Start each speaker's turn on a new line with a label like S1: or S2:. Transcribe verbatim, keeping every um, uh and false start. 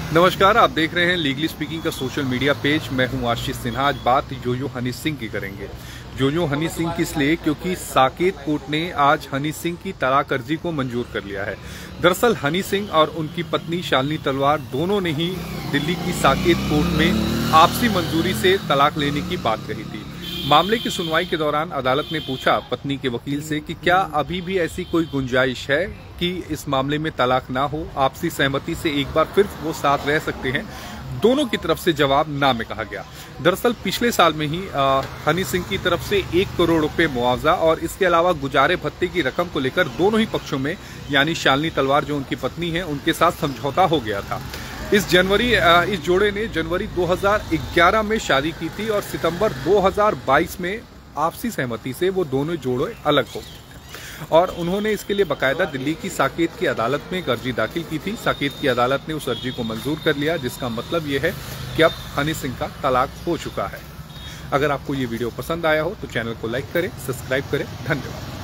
S1: नमस्कार, आप देख रहे हैं लीगली स्पीकिंग का सोशल मीडिया पेज। मैं हूं आशीष सिन्हा। आज बात योयो हनी सिंह की करेंगे। योयो हनी सिंह की इसलिए क्योंकि साकेत कोर्ट ने आज हनी सिंह की तलाक अर्जी को मंजूर कर लिया है। दरअसल हनी सिंह और उनकी पत्नी शालिनी तलवार दोनों ने ही दिल्ली की साकेत कोर्ट में आपसी मंजूरी से तलाक लेने की बात कही थी। मामले की सुनवाई के दौरान अदालत ने पूछा पत्नी के वकील से कि क्या अभी भी ऐसी कोई गुंजाइश है कि इस मामले में तलाक ना हो, आपसी सहमति से एक बार फिर वो साथ रह सकते हैं। दोनों की तरफ से जवाब ना में कहा गया। दरअसल पिछले साल में ही आ, हनी सिंह की तरफ से एक करोड़ रुपए मुआवजा और इसके अलावा गुजारे भत्ते की रकम को लेकर दोनों ही पक्षों में यानी शालिनी तलवार जो उनकी पत्नी है उनके साथ समझौता हो गया था। इस जनवरी इस जोड़े ने जनवरी दो हज़ार ग्यारह में शादी की थी और सितंबर दो हज़ार बाईस में आपसी सहमति से वो दोनों जोड़े अलग हो गए और उन्होंने इसके लिए बकायदा दिल्ली की साकेत की अदालत में एक अर्जी दाखिल की थी। साकेत की अदालत ने उस अर्जी को मंजूर कर लिया, जिसका मतलब ये है कि अब हनी सिंह का तलाक हो चुका है। अगर आपको ये वीडियो पसंद आया हो तो चैनल को लाइक करें, सब्सक्राइब करें। धन्यवाद।